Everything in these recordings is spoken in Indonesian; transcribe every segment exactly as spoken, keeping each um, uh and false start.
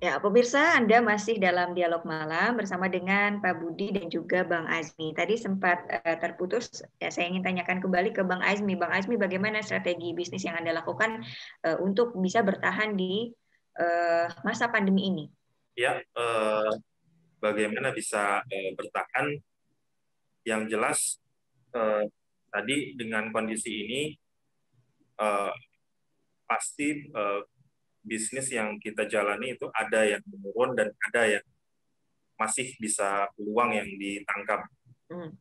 Ya, pemirsa, Anda masih dalam dialog malam bersama dengan Pak Budi dan juga Bang Azmi. Tadi sempat uh, terputus, ya, saya ingin tanyakan kembali ke Bang Azmi. Bang Azmi, bagaimana strategi bisnis yang Anda lakukan uh, untuk bisa bertahan di uh, masa pandemi ini? Ya, uh, bagaimana bisa uh, bertahan? Yang jelas, uh, tadi dengan kondisi ini, uh, pasti uh, bisnis yang kita jalani itu ada yang menurun dan ada yang masih bisa peluang yang ditangkap. Hmm.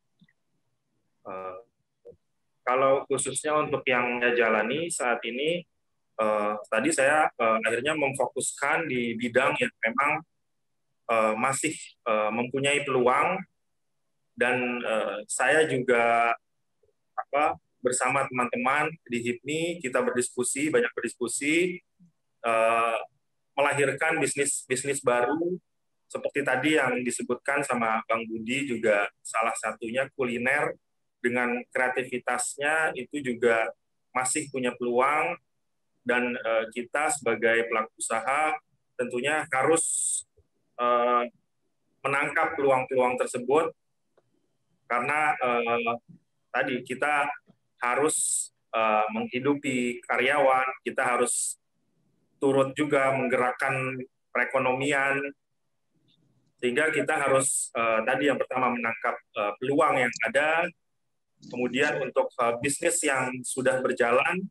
Uh, kalau khususnya untuk yang saya jalani saat ini, uh, tadi saya uh, akhirnya memfokuskan di bidang yang memang uh, masih uh, mempunyai peluang, dan uh, saya juga apa bersama teman-teman di HIPMI kita berdiskusi, banyak berdiskusi, uh, melahirkan bisnis-bisnis baru seperti tadi yang disebutkan sama Bang Budi, juga salah satunya kuliner dengan kreativitasnya itu juga masih punya peluang, dan uh, kita sebagai pelaku usaha tentunya harus uh, menangkap peluang-peluang tersebut, karena uh, tadi kita harus uh, menghidupi karyawan, kita harus turut juga menggerakkan perekonomian, sehingga kita harus uh, tadi yang pertama menangkap uh, peluang yang ada, kemudian untuk uh, bisnis yang sudah berjalan,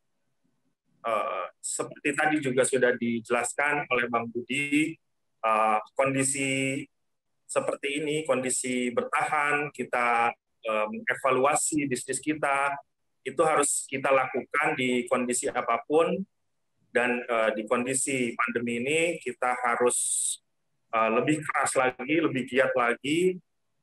uh, seperti tadi juga sudah dijelaskan oleh Bang Budi, uh, kondisi seperti ini, kondisi bertahan, kita uh, mengevaluasi bisnis kita, itu harus kita lakukan di kondisi apapun, dan uh, di kondisi pandemi ini kita harus uh, lebih keras lagi, lebih giat lagi.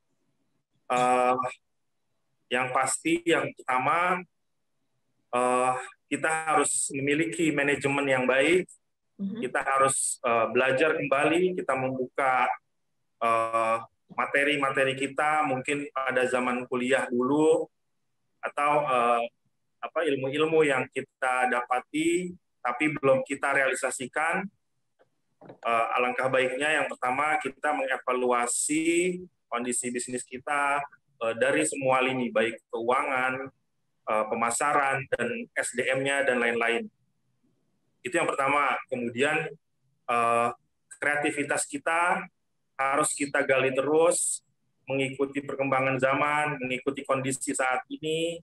Uh, yang pasti, yang pertama, uh, kita harus memiliki manajemen yang baik, mm-hmm. kita harus uh, belajar kembali, kita membuka uh, materi-materi kita, mungkin pada zaman kuliah dulu, atau uh, apa ilmu-ilmu yang kita dapati tapi belum kita realisasikan. Uh, alangkah baiknya yang pertama kita mengevaluasi kondisi bisnis kita uh, dari semua lini, baik keuangan, uh, pemasaran, dan S D M-nya, dan lain-lain. Itu yang pertama. Kemudian uh, kreativitas kita harus kita gali terus, mengikuti perkembangan zaman, mengikuti kondisi saat ini.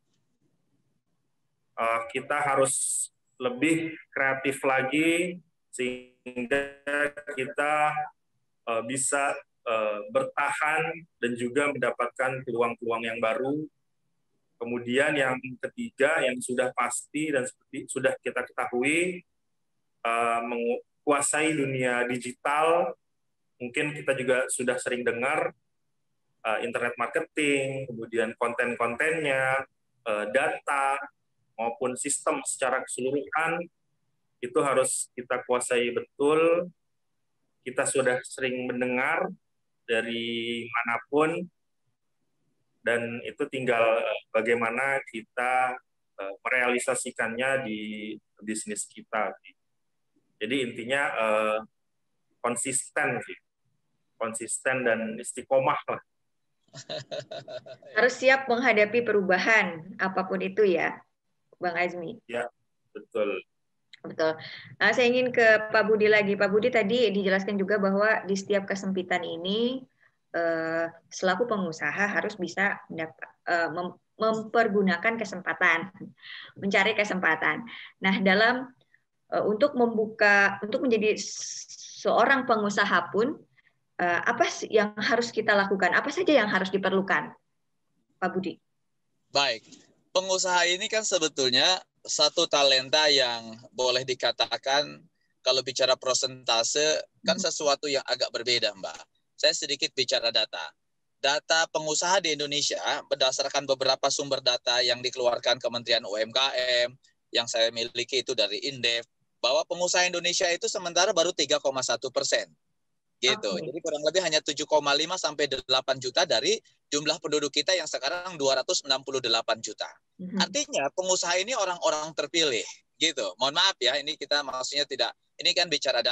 Uh, kita harus lebih kreatif lagi, sehingga kita uh, bisa uh, bertahan dan juga mendapatkan peluang-peluang yang baru. Kemudian yang ketiga, yang sudah pasti dan seperti sudah kita ketahui, uh, menguasai dunia digital. Mungkin kita juga sudah sering dengar uh, internet marketing, kemudian konten-kontennya, uh, data, maupun sistem secara keseluruhan, itu harus kita kuasai betul. Kita sudah sering mendengar dari manapun, dan itu tinggal bagaimana kita uh, merealisasikannya di bisnis kita. Jadi intinya uh, konsisten sih. Konsisten dan istiqomah lah. Harus siap menghadapi perubahan apapun itu ya, Bang Azmi. Ya, betul. Betul. Nah, saya ingin ke Pak Budi lagi. Pak Budi tadi dijelaskan juga bahwa di setiap kesempitan ini eh, selaku pengusaha harus bisa mendapat, eh, mem mempergunakan kesempatan, mencari kesempatan. Nah, dalam eh, untuk membuka, untuk menjadi seorang pengusaha pun, eh, apa yang harus kita lakukan? Apa saja yang harus diperlukan, Pak Budi? Baik, pengusaha ini kan sebetulnya satu talenta yang boleh dikatakan kalau bicara prosentase kan sesuatu yang agak berbeda, Mbak. Saya sedikit bicara data. Data pengusaha di Indonesia berdasarkan beberapa sumber data yang dikeluarkan Kementerian U M K M, yang saya miliki itu dari Indef, bahwa pengusaha Indonesia itu sementara baru tiga koma satu persen. Gitu. Okay. Jadi kurang lebih hanya tujuh koma lima sampai delapan juta dari jumlah penduduk kita yang sekarang dua ratus enam puluh delapan juta. Mm-hmm. Artinya pengusaha ini orang-orang terpilih, gitu. Mohon maaf ya, ini kita maksudnya tidak, ini kan bicara data.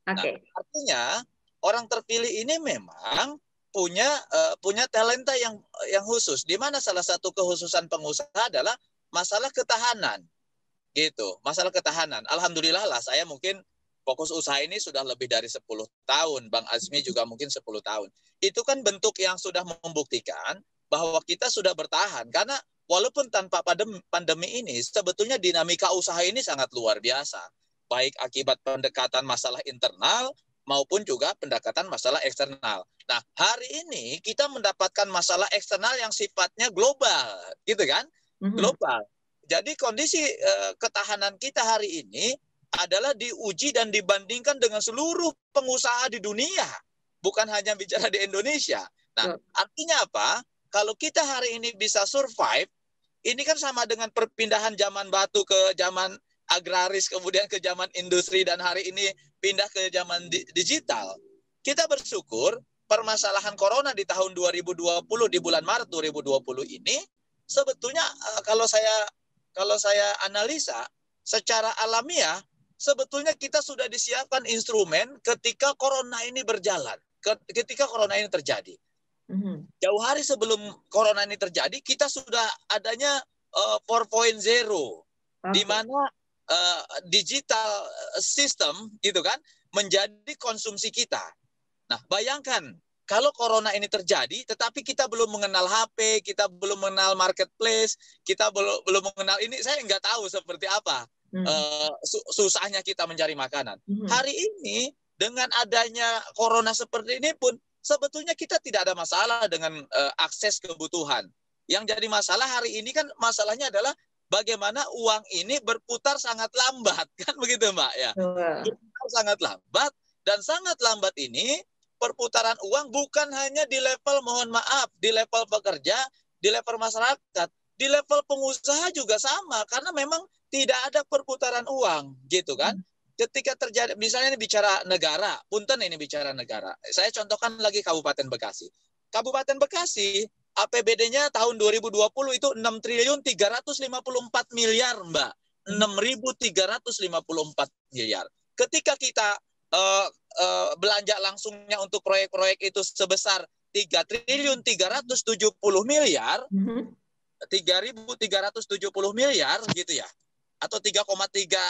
Okay. Nah, artinya orang terpilih ini memang punya uh, punya talenta yang yang khusus, di mana salah satu kekhususan pengusaha adalah masalah ketahanan, gitu. Masalah ketahanan. Alhamdulillah lah, saya mungkin fokus usaha ini sudah lebih dari sepuluh tahun. Bang Azmi juga mungkin sepuluh tahun. Itu kan bentuk yang sudah membuktikan bahwa kita sudah bertahan. Karena walaupun tanpa pandemi ini, sebetulnya dinamika usaha ini sangat luar biasa. Baik akibat pendekatan masalah internal maupun juga pendekatan masalah eksternal. Nah, hari ini kita mendapatkan masalah eksternal yang sifatnya global, gitu kan? Mm-hmm. Global. Jadi kondisi uh, ketahanan kita hari ini adalah diuji dan dibandingkan dengan seluruh pengusaha di dunia. Bukan hanya bicara di Indonesia. Nah, artinya apa? Kalau kita hari ini bisa survive, ini kan sama dengan perpindahan zaman batu ke zaman agraris, kemudian ke zaman industri, dan hari ini pindah ke zaman di- digital. Kita bersyukur permasalahan corona di tahun dua ribu dua puluh, di bulan Maret dua ribu dua puluh ini, sebetulnya uh, kalau saya kalau saya analisa secara alamiah, sebetulnya kita sudah disiapkan instrumen ketika corona ini berjalan, ketika corona ini terjadi. Mm-hmm. Jauh hari sebelum corona ini terjadi, kita sudah adanya uh, empat titik nol, okay. Di mana uh, digital system gitu kan menjadi konsumsi kita. Nah, bayangkan kalau corona ini terjadi, tetapi kita belum mengenal H P, kita belum mengenal marketplace, kita belum belum mengenal ini, saya nggak tahu seperti apa hmm. uh, susahnya kita mencari makanan. Hmm. Hari ini dengan adanya corona seperti ini pun, sebetulnya kita tidak ada masalah dengan uh, akses kebutuhan. Yang jadi masalah hari ini kan masalahnya adalah bagaimana uang ini berputar sangat lambat, kan begitu Mbak ya? Hmm. Berputar sangat lambat, dan sangat lambat ini perputaran uang bukan hanya di level, mohon maaf, di level pekerja, di level masyarakat, di level pengusaha juga sama, karena memang tidak ada perputaran uang, gitu kan? Ketika terjadi, misalnya ini bicara negara, punten ini bicara negara. Saya contohkan lagi Kabupaten Bekasi. Kabupaten Bekasi, A P B D-nya tahun dua ribu dua puluh itu enam triliun tiga ratus lima puluh empat miliar, Mbak. enam ribu tiga ratus lima puluh empat miliar. Ketika kita Uh, uh, belanja langsungnya untuk proyek-proyek itu sebesar tiga triliun tiga ratus tujuh puluh miliar, mm-hmm. tiga ribu tiga ratus tujuh puluh miliar gitu ya, atau tiga koma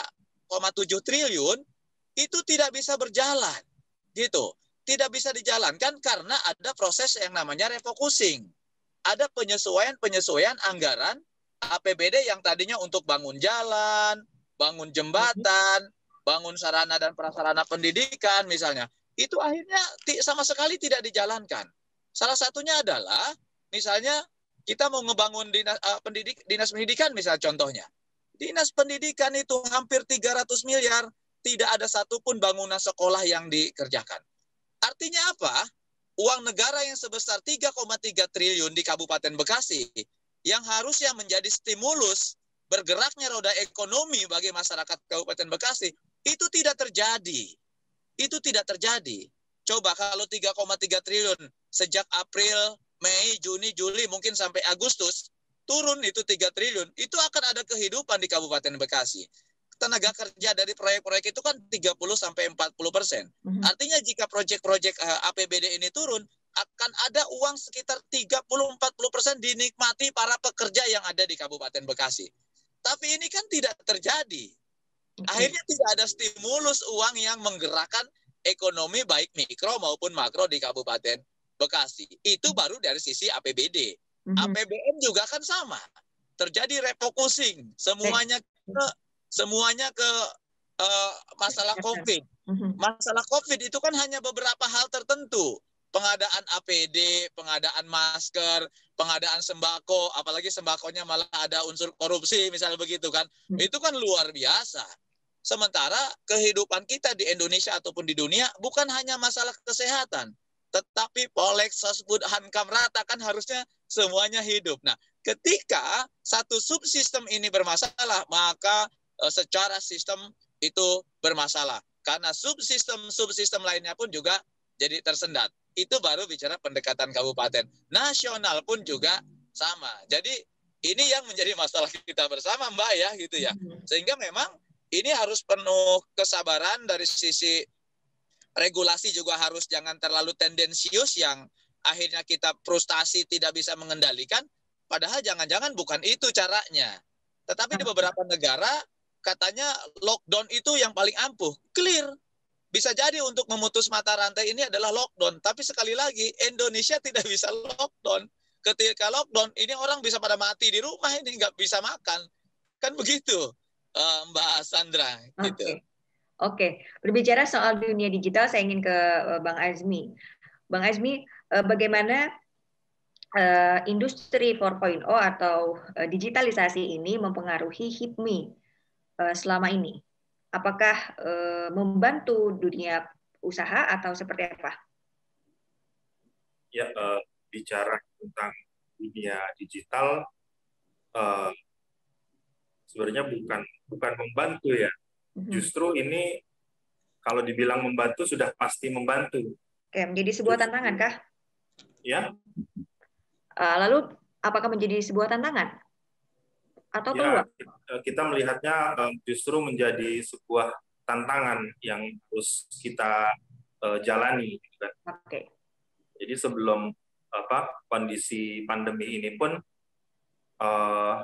tujuh triliun, itu tidak bisa berjalan gitu, tidak bisa dijalankan karena ada proses yang namanya refocusing, ada penyesuaian-penyesuaian anggaran A P B D yang tadinya untuk bangun jalan, bangun jembatan, bangun sarana dan prasarana pendidikan misalnya, itu akhirnya sama sekali tidak dijalankan. Salah satunya adalah misalnya kita mau ngebangun dinas, uh, pendidik, dinas pendidikan misalnya contohnya. Dinas pendidikan itu hampir tiga ratus miliar, tidak ada satupun bangunan sekolah yang dikerjakan. Artinya apa? Uang negara yang sebesar tiga koma tiga triliun di Kabupaten Bekasi yang harusnya menjadi stimulus bergeraknya roda ekonomi bagi masyarakat Kabupaten Bekasi, itu tidak terjadi. Itu tidak terjadi. Coba kalau tiga koma tiga triliun sejak April, Mei, Juni, Juli, mungkin sampai Agustus, turun itu tiga triliun, itu akan ada kehidupan di Kabupaten Bekasi. Tenaga kerja dari proyek-proyek itu kan tiga puluh sampai empat puluh persen. Artinya jika proyek-proyek A P B D ini turun, akan ada uang sekitar tiga puluh sampai empat puluh persen dinikmati para pekerja yang ada di Kabupaten Bekasi. Tapi ini kan tidak terjadi. Akhirnya tidak ada stimulus uang yang menggerakkan ekonomi baik mikro maupun makro di Kabupaten Bekasi. Itu baru dari sisi A P B D. Mm-hmm. A P B N juga kan sama. Terjadi refocusing. Semuanya ke semuanya ke uh, masalah COVID. Mm-hmm. Masalah COVID itu kan hanya beberapa hal tertentu. Pengadaan A P D, pengadaan masker, pengadaan sembako, apalagi sembakonya malah ada unsur korupsi misalnya begitu kan. Mm-hmm. Itu kan luar biasa. Sementara kehidupan kita di Indonesia ataupun di dunia bukan hanya masalah kesehatan, tetapi Poleks, Sosbud, Hankam rata kan harusnya semuanya hidup. Nah, ketika satu subsistem ini bermasalah, maka e, secara sistem itu bermasalah. Karena subsistem-subsistem lainnya pun juga jadi tersendat. Itu baru bicara pendekatan kabupaten. Nasional pun juga sama. Jadi ini yang menjadi masalah kita bersama, Mbak ya, gitu ya. Sehingga memang ini harus penuh kesabaran dari sisi regulasi juga harus jangan terlalu tendensius yang akhirnya kita frustasi tidak bisa mengendalikan, padahal jangan-jangan bukan itu caranya. Tetapi di beberapa negara katanya lockdown itu yang paling ampuh. Clear. Bisa jadi untuk memutus mata rantai ini adalah lockdown. Tapi sekali lagi, Indonesia tidak bisa lockdown. Ketika lockdown, ini orang bisa pada mati di rumah, ini nggak bisa makan. Kan begitu, Mbak Sandra. Oke. Gitu. Oke, berbicara soal dunia digital, saya ingin ke Bang Azmi. Bang Azmi, bagaimana uh, industri empat titik nol atau uh, digitalisasi ini mempengaruhi HIPMI uh, selama ini? Apakah uh, membantu dunia usaha atau seperti apa? Ya, uh, bicara tentang dunia digital, uh, sebenarnya bukan bukan membantu ya. Justru ini kalau dibilang membantu sudah pasti membantu. Oke, menjadi sebuah Justru, tantangan kah? Ya. Uh, lalu apakah menjadi sebuah tantangan atau peluang? Ya, kita melihatnya uh, justru menjadi sebuah tantangan yang harus kita uh, jalani. Gitu kan. Oke. Jadi sebelum apa kondisi pandemi ini pun uh,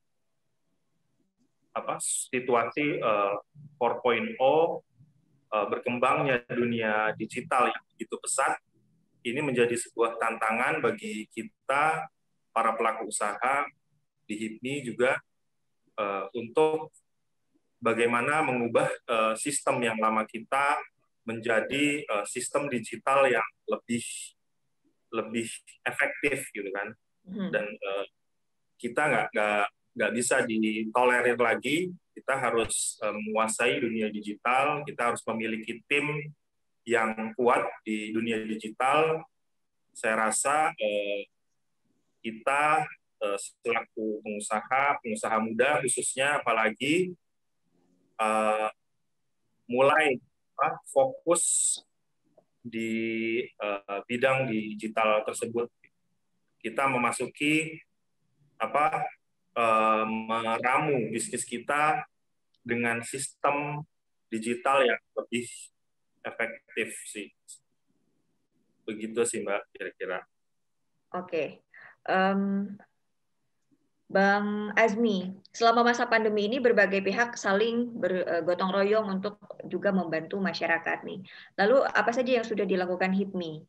apa situasi uh, empat titik nol uh, berkembangnya dunia digital yang begitu pesat ini menjadi sebuah tantangan bagi kita para pelaku usaha di HIPMI juga uh, untuk bagaimana mengubah uh, sistem yang lama kita menjadi uh, sistem digital yang lebih lebih efektif gitu kan. Hmm. Dan uh, kita nggak nggak nggak bisa ditolerir lagi, kita harus uh, menguasai dunia digital, kita harus memiliki tim yang kuat di dunia digital. Saya rasa uh, kita uh, selaku pengusaha, pengusaha muda khususnya apalagi uh, mulai uh, fokus di uh, bidang digital tersebut. Kita memasuki apa uh, meramu bisnis kita dengan sistem digital yang lebih efektif sih. Begitu sih Mbak kira-kira. Oke. Um, Bang Azmi, selama masa pandemi ini berbagai pihak saling bergotong royong untuk juga membantu masyarakat nih. Lalu apa saja yang sudah dilakukan HIPMI?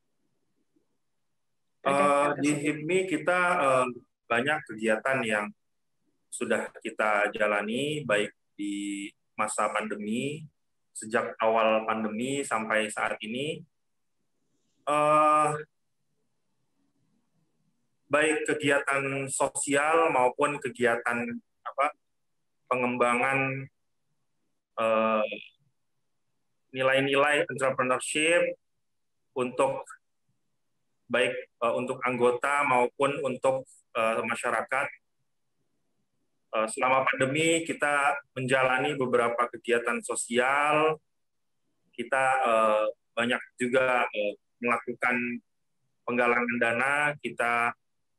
Uh, di HIPMI kita uh, banyak kegiatan yang sudah kita jalani baik di masa pandemi, sejak awal pandemi sampai saat ini. Uh, baik kegiatan sosial maupun kegiatan apa pengembangan nilai-nilai uh, entrepreneurship untuk baik uh, untuk anggota maupun untuk uh, masyarakat. Uh, selama pandemi kita menjalani beberapa kegiatan sosial, kita uh, banyak juga uh, melakukan penggalangan dana, kita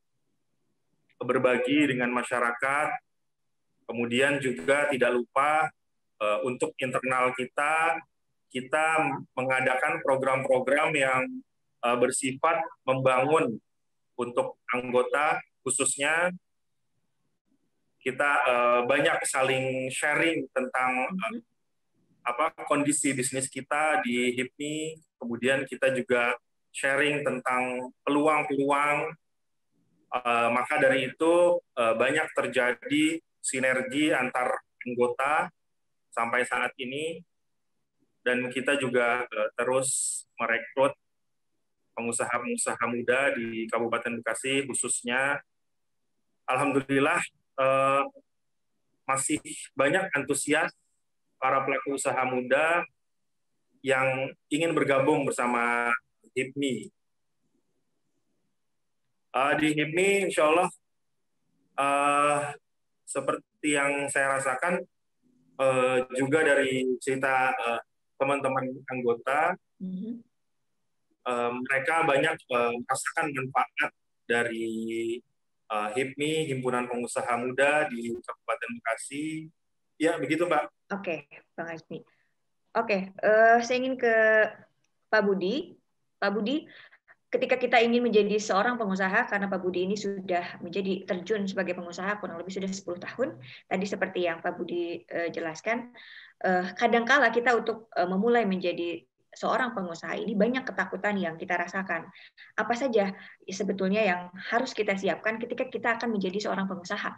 berbagi dengan masyarakat, kemudian juga tidak lupa uh, untuk internal kita, kita mengadakan program-program yang uh, bersifat membangun untuk anggota, khususnya kita uh, banyak saling sharing tentang uh, apa kondisi bisnis kita di HIPMI, kemudian kita juga sharing tentang peluang-peluang. Uh, maka dari itu uh, banyak terjadi sinergi antar anggota sampai saat ini, dan kita juga uh, terus merekrut pengusaha-pengusaha muda di Kabupaten Bekasi khususnya. Alhamdulillah uh, masih banyak antusias para pelaku usaha muda yang ingin bergabung bersama HIPMI. Uh, di HIPMI, insya Allah, uh, seperti yang saya rasakan, uh, juga dari cerita uh, teman-teman anggota, mm-hmm. uh, mereka banyak uh, merasakan manfaat dari uh, HIPMI, Himpunan Pengusaha Muda di Kabupaten Bekasi. Ya, begitu, Mbak. Oke, Bang Azmi. Oke, uh, saya ingin ke Pak Budi. Pak Budi, ketika kita ingin menjadi seorang pengusaha, karena Pak Budi ini sudah menjadi terjun sebagai pengusaha kurang lebih sudah sepuluh tahun, tadi seperti yang Pak Budi uh, jelaskan, uh, kadangkala kita untuk uh, memulai menjadi seorang pengusaha ini banyak ketakutan yang kita rasakan. Apa saja sebetulnya yang harus kita siapkan ketika kita akan menjadi seorang pengusaha?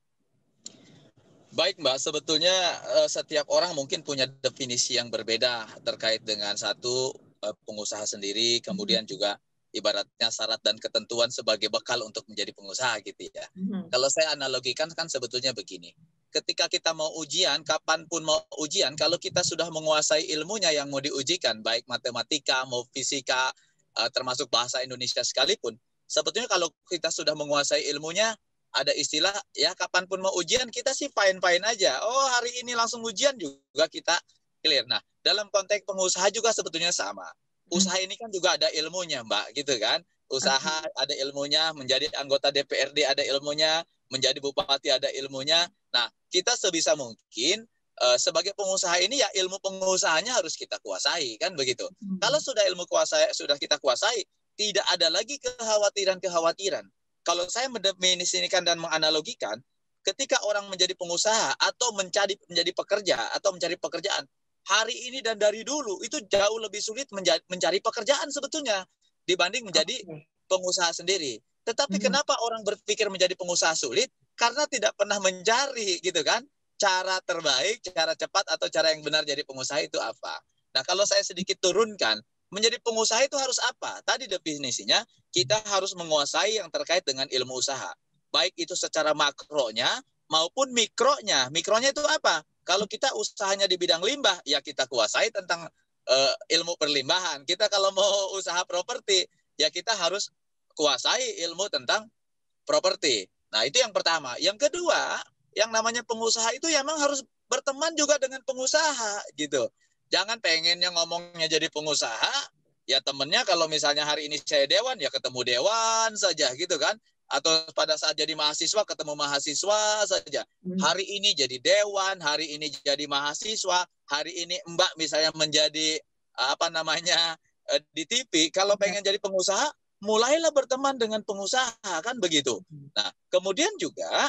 Baik Mbak, sebetulnya uh, setiap orang mungkin punya definisi yang berbeda terkait dengan satu uh, pengusaha sendiri, kemudian juga ibaratnya syarat dan ketentuan sebagai bekal untuk menjadi pengusaha gitu ya. Mm-hmm. Kalau saya analogikan kan sebetulnya begini, ketika kita mau ujian, kapanpun mau ujian, kalau kita sudah menguasai ilmunya yang mau diujikan, baik matematika, mau fisika, uh, termasuk bahasa Indonesia sekalipun, sebetulnya kalau kita sudah menguasai ilmunya, ada istilah ya kapanpun mau ujian kita sih fine-fine aja. Oh hari ini langsung ujian juga kita clear. Nah dalam konteks pengusaha juga sebetulnya sama. Usaha ini kan juga ada ilmunya Mbak gitu kan. Usaha ada ilmunya, menjadi anggota D P R D ada ilmunya, menjadi bupati ada ilmunya. Nah kita sebisa mungkin uh, sebagai pengusaha ini ya ilmu pengusahanya harus kita kuasai kan begitu. Hmm. Kalau sudah ilmu kuasai sudah kita kuasai, tidak ada lagi kekhawatiran-kekhawatiran. Kalau saya mendefinisikan dan menganalogikan, ketika orang menjadi pengusaha atau mencari menjadi pekerja atau mencari pekerjaan, hari ini dan dari dulu itu jauh lebih sulit menjadi, mencari pekerjaan sebetulnya dibanding menjadi pengusaha sendiri. Tetapi hmm. kenapa orang berpikir menjadi pengusaha sulit? Karena tidak pernah mencari gitu kan, cara terbaik, cara cepat atau cara yang benar jadi pengusaha itu apa. Nah kalau saya sedikit turunkan, menjadi pengusaha itu harus apa? Tadi definisinya, kita harus menguasai yang terkait dengan ilmu usaha. Baik itu secara makronya maupun mikronya. Mikronya itu apa? Kalau kita usahanya di bidang limbah, ya kita kuasai tentang uh, ilmu perlimbahan. Kita kalau mau usaha properti, ya kita harus kuasai ilmu tentang properti. Nah itu yang pertama. Yang kedua, yang namanya pengusaha itu ya memang harus berteman juga dengan pengusaha gitu. Jangan pengennya ngomongnya jadi pengusaha, ya temennya kalau misalnya hari ini saya dewan, ya ketemu dewan saja gitu kan. Atau pada saat jadi mahasiswa, ketemu mahasiswa saja. Hari ini jadi dewan, hari ini jadi mahasiswa, hari ini Mbak misalnya menjadi apa namanya di T V. Kalau pengen jadi pengusaha, mulailah berteman dengan pengusaha, kan begitu. Nah, kemudian juga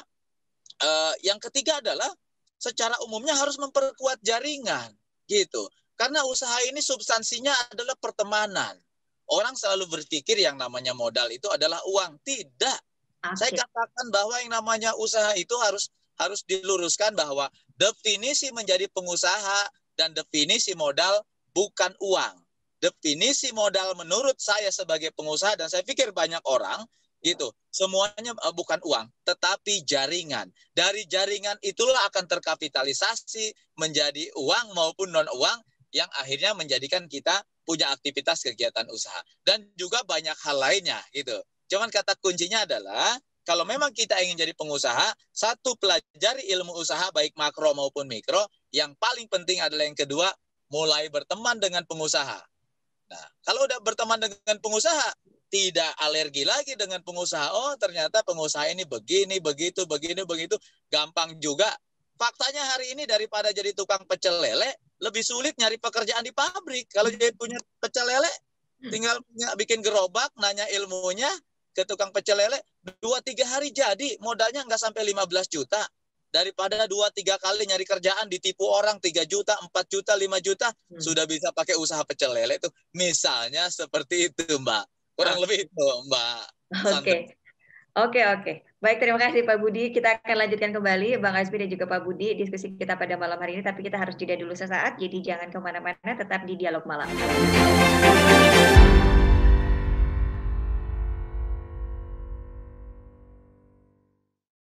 eh, yang ketiga adalah secara umumnya harus memperkuat jaringan. Gitu. Karena usaha ini substansinya adalah pertemanan. Orang selalu berpikir yang namanya modal itu adalah uang. Tidak. Okay. Saya katakan bahwa yang namanya usaha itu harus harus diluruskan bahwa definisi menjadi pengusaha dan definisi modal bukan uang. Definisi modal menurut saya sebagai pengusaha dan saya pikir banyak orang gitu, semuanya bukan uang, tetapi jaringan. Dari jaringan itulah akan terkapitalisasi menjadi uang maupun non-uang yang akhirnya menjadikan kita punya aktivitas kegiatan usaha. Dan juga banyak hal lainnya gitu. Cuman kata kuncinya adalah, kalau memang kita ingin jadi pengusaha, satu, pelajari ilmu usaha baik makro maupun mikro. Yang paling penting adalah yang kedua, mulai berteman dengan pengusaha. Nah, kalau udah berteman dengan pengusaha, tidak alergi lagi dengan pengusaha. Oh, ternyata pengusaha ini begini, begitu, begini, begitu. Gampang juga. Faktanya hari ini daripada jadi tukang pecel lele, lebih sulit nyari pekerjaan di pabrik. Kalau jadi punya pecel lele, tinggal bikin gerobak, nanya ilmunya ke tukang pecel lele, dua tiga hari jadi, modalnya nggak sampai lima belas juta. Daripada dua tiga kali nyari kerjaan, ditipu orang tiga juta, empat juta, lima juta, hmm. sudah bisa pakai usaha pecel lele itu. Misalnya seperti itu, Mbak. Kurang lebih itu, Mbak. Oke, oke, oke. Baik, terima kasih Pak Budi. Kita akan lanjutkan kembali, Bang Azmi dan juga Pak Budi, diskusi kita pada malam hari ini. Tapi kita harus jeda dulu sesaat, jadi jangan kemana-mana, tetap di Dialog Malam.